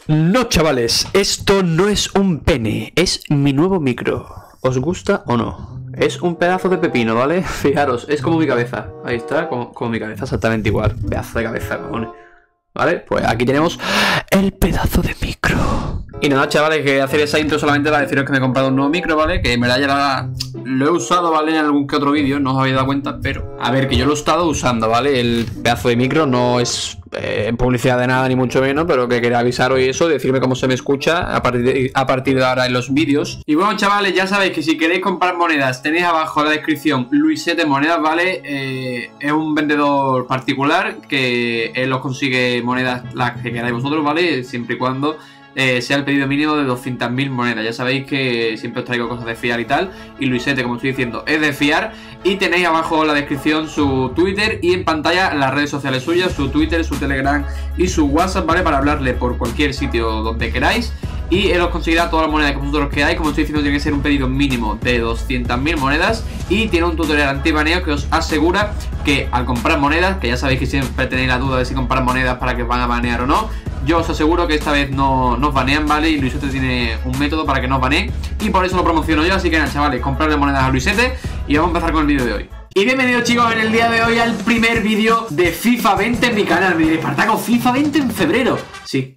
No, chavales, esto no es un pene, es mi nuevo micro. ¿Os gusta o no? Es un pedazo de pepino, ¿vale? Fijaros, es como mi cabeza. Ahí está, como mi cabeza, exactamente igual. Pedazo de cabeza, cojones. ¿Vale? Pues aquí tenemos el pedazo de micro. Y nada, chavales, que hacer esa intro solamente para deciros que me he comprado un nuevo micro, ¿vale? Que en verdad ya lo he usado, ¿vale? En algún que otro vídeo, no os habéis dado cuenta, pero... A ver, que yo lo he estado usando, ¿vale? El pedazo de micro no es publicidad de nada, ni mucho menos, pero que quería avisaros y eso, decirme cómo se me escucha a partir de ahora en los vídeos. Y bueno, chavales, ya sabéis que si queréis comprar monedas, tenéis abajo en la descripción Luisete Monedas, ¿vale? Es un vendedor particular que él os consigue monedas las que queráis vosotros, ¿vale? Siempre y cuando... sea el pedido mínimo de 200.000 monedas. Ya sabéis que siempre os traigo cosas de fiar y tal. Y Luisete, como estoy diciendo, es de fiar. Y tenéis abajo en la descripción su Twitter y en pantalla las redes sociales suyas, su Twitter, su Telegram y su WhatsApp, ¿vale? Para hablarle por cualquier sitio donde queráis. Y él os conseguirá todas las monedas que vosotros queráis. Como estoy diciendo, tiene que ser un pedido mínimo de 200.000 monedas. Y tiene un tutorial antibaneo que os asegura que al comprar monedas, que ya sabéis que siempre tenéis la duda de si comprar monedas para que os van a banear o no, yo os aseguro que esta vez no os banean, ¿vale? Y Luisete tiene un método para que no os baneen. Y por eso lo promociono yo, así que nada, chavales, comprarle monedas a Luisete. Y vamos a empezar con el vídeo de hoy. Y bienvenidos, chicos, en el día de hoy al primer vídeo de FIFA 20 en mi canal. Me diréis, Espartaco, FIFA 20 en febrero. Sí,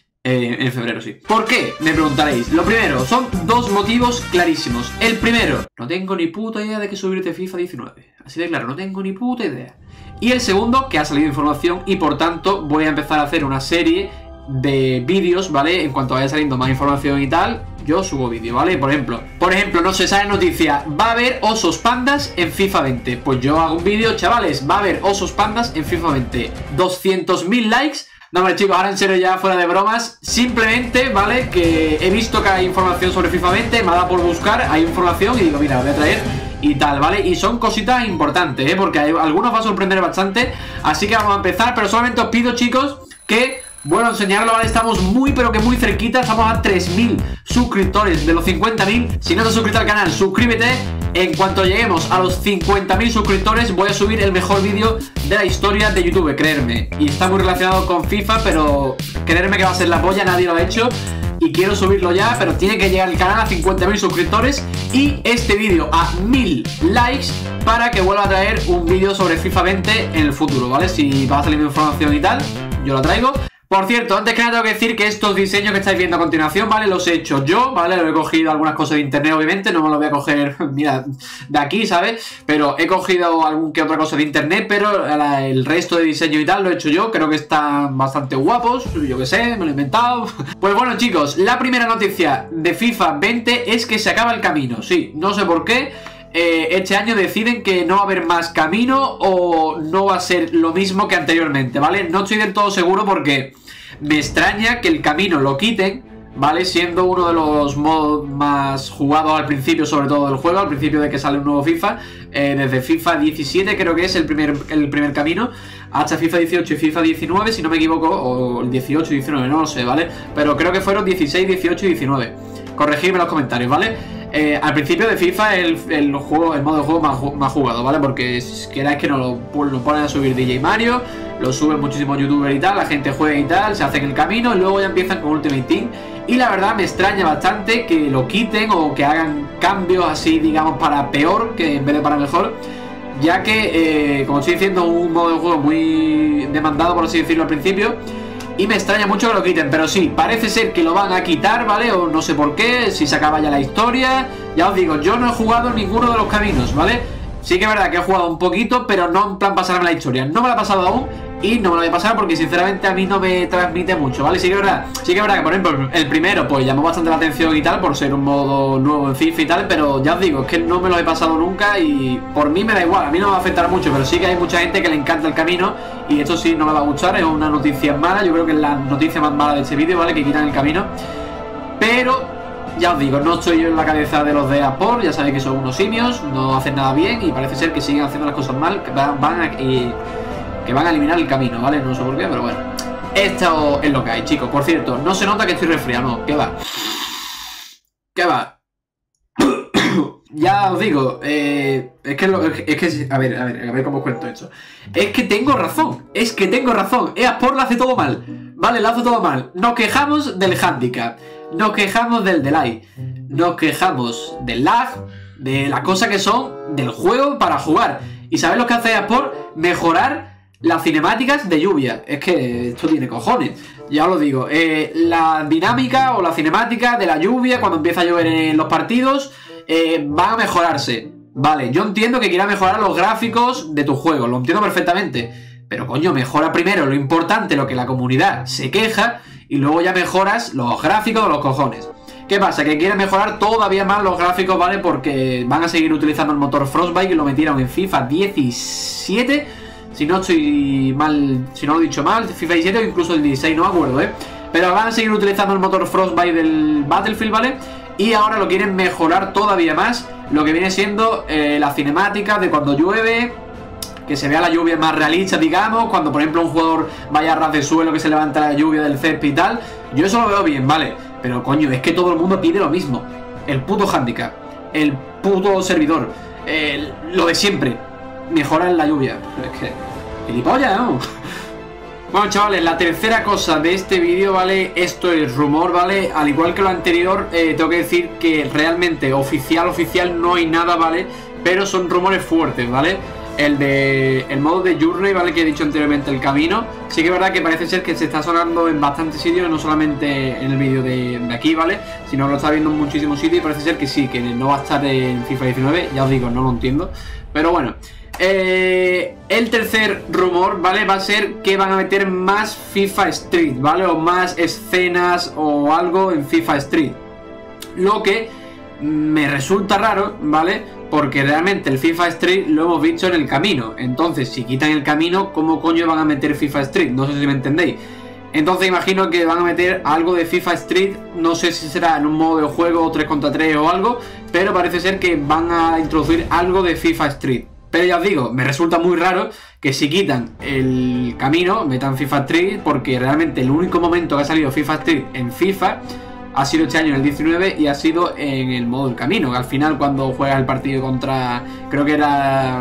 en febrero, sí. ¿Por qué? Me preguntaréis. Lo primero, son dos motivos clarísimos. El primero, no tengo ni puta idea de que subirte FIFA 19. Así de claro, no tengo ni puta idea. Y el segundo, que ha salido información y por tanto voy a empezar a hacer una serie de vídeos, ¿vale? En cuanto vaya saliendo más información y tal, yo subo vídeo, ¿vale? Por ejemplo, no se sabe noticia, va a haber osos pandas en FIFA 20. Pues yo hago un vídeo, chavales, va a haber osos pandas en FIFA 20. 200.000 likes. No, hombre, chicos, ahora en serio, ya fuera de bromas, simplemente, ¿vale? Que he visto que hay información sobre FIFA 20, me ha dado por buscar, hay información y digo, mira, voy a traer y tal, ¿vale? Y son cositas importantes, ¿eh? Porque algunos va a sorprender bastante, así que vamos a empezar, pero solamente os pido, chicos, que... Bueno, enseñarlo, ¿vale? Estamos muy, pero que muy cerquita. Estamos a 3.000 suscriptores de los 50.000. Si no te has suscrito al canal, suscríbete. En cuanto lleguemos a los 50.000 suscriptores, voy a subir el mejor vídeo de la historia de YouTube, creerme. Y está muy relacionado con FIFA, pero creerme que va a ser la polla, nadie lo ha hecho. Y quiero subirlo ya, pero tiene que llegar el canal a 50.000 suscriptores y este vídeo a 1.000 likes para que vuelva a traer un vídeo sobre FIFA 20 en el futuro, ¿vale? Si va a salir información y tal, yo lo traigo. Por cierto, antes que nada tengo que decir que estos diseños que estáis viendo a continuación, ¿vale? Los he hecho yo, ¿vale? Lo he cogido algunas cosas de internet, obviamente, no me lo voy a coger, mira, de aquí, ¿sabes? Pero he cogido algún que otra cosa de internet, pero el resto de diseño y tal lo he hecho yo, creo que están bastante guapos, yo qué sé, me lo he inventado. Pues bueno, chicos, la primera noticia de FIFA 20 es que se acaba el camino, sí, no sé por qué. Este año deciden que no va a haber más camino o no va a ser lo mismo que anteriormente, ¿vale? No estoy del todo seguro porque me extraña que el camino lo quiten, ¿vale? Siendo uno de los modos más jugados al principio, sobre todo del juego, al principio de que sale un nuevo FIFA, desde FIFA 17 creo que es el primer camino, hasta FIFA 18 y FIFA 19, si no me equivoco, o el 18 y 19, no lo sé, ¿vale? Pero creo que fueron 16, 18 y 19. Corregidme en los comentarios, ¿vale? Al principio de FIFA el modo de juego más jugado, ¿vale? Porque si queráis que no lo ponen a subir DJ Mario, lo suben muchísimos youtubers y tal, la gente juega y tal, se hacen el camino y luego ya empiezan con Ultimate Team. Y la verdad me extraña bastante que lo quiten o que hagan cambios así, digamos, para peor que en vez de para mejor, ya que, como estoy diciendo, un modo de juego muy demandado, por así decirlo, al principio. Y me extraña mucho que lo quiten, pero sí, parece ser que lo van a quitar, ¿vale? O no sé por qué, si se acaba ya la historia. Ya os digo, yo no he jugado ninguno de los caminos, ¿vale? Sí que es verdad que he jugado un poquito, pero no en plan pasarme la historia. No me la he pasado aún y no me la voy a pasar porque sinceramente a mí no me transmite mucho, ¿vale? Sí que es verdad que por ejemplo el primero pues llamó bastante la atención y tal por ser un modo nuevo en FIFA y tal, pero ya os digo, es que no me lo he pasado nunca y por mí me da igual, a mí no me va a afectar mucho, pero sí que hay mucha gente que le encanta el camino y esto sí no me va a gustar, es una noticia mala, yo creo que es la noticia más mala de este vídeo, ¿vale? Que quitan el camino, pero... ya os digo, no estoy yo en la cabeza de los de Apple, ya sabéis que son unos simios, no hacen nada bien y parece ser que siguen haciendo las cosas mal, que van a eliminar el camino, ¿vale? No sé por qué, pero bueno. Esto es lo que hay, chicos. Por cierto, no se nota que estoy resfriado, no, ¿qué va? ¿Qué va? ya os digo, a ver cómo os cuento esto. Es que tengo razón, EA lo hace todo mal, vale, lo hace todo mal. Nos quejamos del handicap, nos quejamos del delay, nos quejamos del lag, de las cosas que son del juego para jugar. ¿Y sabéis lo que hace EA Sports? Mejorar las cinemáticas de lluvia. Es que esto tiene cojones. Ya os lo digo, la dinámica o la cinemática de la lluvia cuando empieza a llover en los partidos van a mejorarse. Vale, yo entiendo que quiera mejorar los gráficos de tu juego, lo entiendo perfectamente. Pero coño, mejora primero lo importante, lo que la comunidad se queja, y luego ya mejoras los gráficos de los cojones. ¿Qué pasa? Que quieren mejorar todavía más los gráficos, ¿vale? Porque van a seguir utilizando el motor Frostbite, que lo metieron en FIFA 17. Si no estoy mal, si no lo he dicho mal, FIFA 17 o incluso el 16, no me acuerdo, ¿eh? Pero van a seguir utilizando el motor Frostbite del Battlefield, ¿vale? Y ahora lo quieren mejorar todavía más, lo que viene siendo la cinemática de cuando llueve, que se vea la lluvia más realista, digamos, cuando por ejemplo un jugador vaya a ras de suelo, que se levanta la lluvia del césped y tal. Yo eso lo veo bien, ¿vale? Pero coño, es que todo el mundo pide lo mismo. El puto handicap, el puto servidor, lo de siempre. Mejorar la lluvia. Es que... gilipollas, ¿no? Bueno, chavales, la tercera cosa de este vídeo, ¿vale? Esto es rumor, ¿vale? Al igual que lo anterior, tengo que decir que realmente oficial no hay nada, ¿vale? Pero son rumores fuertes, ¿vale? El modo de Journey, ¿vale? Que he dicho anteriormente, el camino. Sí que es verdad que parece ser que se está sonando en bastantes sitios, no solamente en el vídeo de aquí, ¿vale? Sino que lo está viendo en muchísimos sitios y parece ser que sí, que no va a estar en FIFA 19. Ya os digo, no lo entiendo. Pero bueno, el tercer rumor, ¿vale? Va a ser que van a meter más FIFA Street, ¿vale? O más escenas o algo en FIFA Street. Lo que me resulta raro, ¿vale? Porque realmente el FIFA Street lo hemos visto en el camino. Entonces, si quitan el camino, ¿cómo coño van a meter FIFA Street? No sé si me entendéis. Entonces imagino que van a meter algo de FIFA Street. No sé si será en un modo de juego 3 contra 3 o algo, pero parece ser que van a introducir algo de FIFA Street. Pero ya os digo, me resulta muy raro que si quitan el camino, metan FIFA Street, porque realmente el único momento que ha salido FIFA Street en FIFA ha sido este año en el 19 y ha sido en el modo del camino, que al final cuando juegas el partido contra, creo que era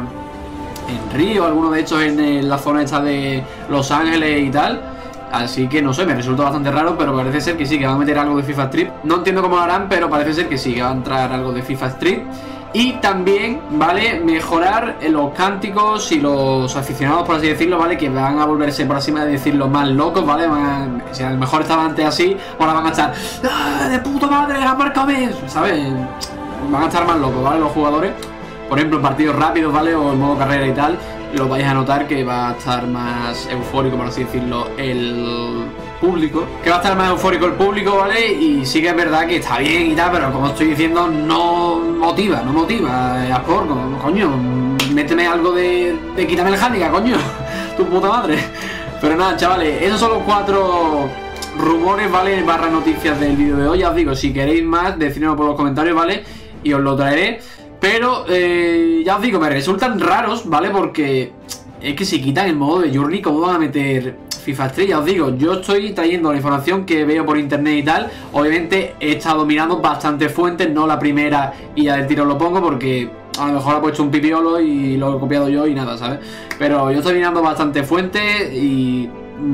en Río, alguno de estos en la zona esta de Los Ángeles y tal. Así que no sé, me resulta bastante raro, pero parece ser que sí, que van a meter algo de FIFA Street. No entiendo cómo lo harán, pero parece ser que sí, que va a entrar algo de FIFA Street. Y también, ¿vale? Mejorar los cánticos y los aficionados, por así decirlo, ¿vale? Que van a volverse, por así decirlo, más locos, ¿vale? Si a lo mejor estaban antes así, ahora van a estar ¡ah, de puta madre, ha marcado eso! ¿Sabes? Van a estar más locos, ¿vale? Los jugadores. Por ejemplo, en partidos rápidos, ¿vale? O en modo carrera y tal, lo vais a notar que va a estar más eufórico, por así decirlo, el público. Que va a estar más eufórico el público, ¿vale? Y sí que es verdad que está bien y tal, pero como estoy diciendo, no motiva. EA Sports, coño, méteme algo de quítame el handicap, coño, tu puta madre. Pero nada, chavales, esos son los 4 rumores, ¿vale? Barra noticias del vídeo de hoy. Ya os digo, si queréis más, decídmelo por los comentarios, ¿vale? Y os lo traeré. Pero, ya os digo, me resultan raros, ¿vale? Porque es que si quitan el modo de Journey, ¿cómo van a meter FIFA Street? Ya os digo, yo estoy trayendo la información que veo por internet y tal. Obviamente he estado mirando bastantes fuentes, no la primera y ya del tiro lo pongo porque a lo mejor ha puesto un pipiolo y lo he copiado yo y nada, ¿sabes? Pero yo estoy mirando bastantes fuentes y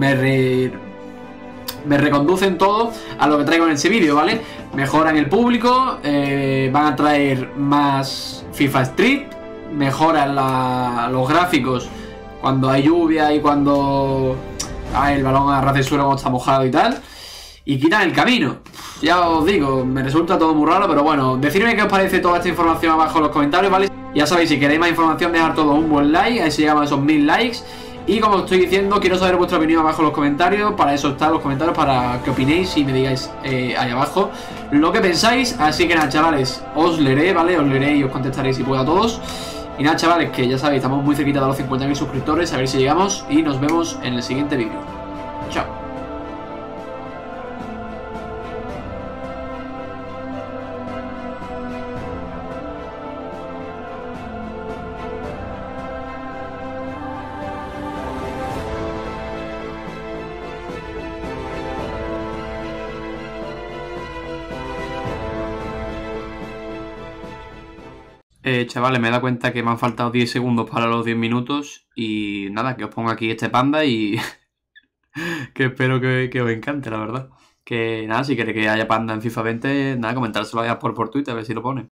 me reconducen todo a lo que traigo en ese vídeo, ¿vale? Mejoran el público, van a traer más FIFA Street, mejoran los gráficos cuando hay lluvia y cuando el balón a ras de suelo cuando está mojado y tal, y quitan el camino. Ya os digo, me resulta todo muy raro, pero bueno, decidme qué os parece toda esta información abajo en los comentarios, ¿vale? Ya sabéis, si queréis más información, dejar todo un buen like, ahí se llegamos a esos 1000 likes. Y como os estoy diciendo, quiero saber vuestra opinión abajo en los comentarios. Para eso están los comentarios, para que opinéis y me digáis ahí abajo lo que pensáis. Así que nada, chavales, os leeré, ¿vale? Os leeré y os contestaré si puedo a todos. Y nada, chavales, que ya sabéis, estamos muy cerquita de los 50.000 suscriptores. A ver si llegamos y nos vemos en el siguiente vídeo. Chao. Chavales, me he dado cuenta que me han faltado 10 segundos para los 10 minutos y nada, que os pongo aquí este panda y que espero que os encante, la verdad. Que nada, si queréis que haya panda en FIFA 20, nada, comentárselo allá por Twitter, a ver si lo pone.